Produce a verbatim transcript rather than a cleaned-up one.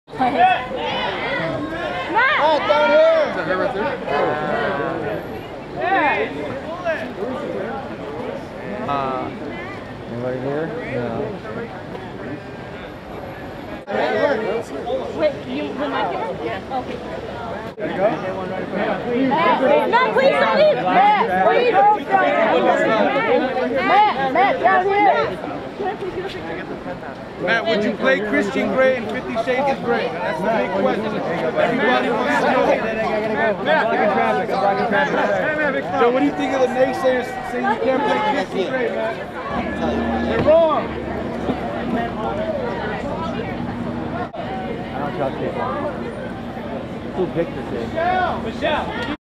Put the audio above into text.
Matt! Matt, down here! Is that her right there? Yeah! Uh, Anybody here? No. Wait, you the mic here? Yeah. Okay. There you go. Matt, Matt, please don't leave! Matt, please! Matt, Matt, down here! Matt, would you play Christian Grey and Fifty Shades of Grey? That's the big question. Everybody wants to know. Matt, traffic. I'm blocking traffic. So what do you think of the naysayers saying you can't play Christian Grey, Matt? They're wrong. I don't trust people. Who picked this thing? Michelle!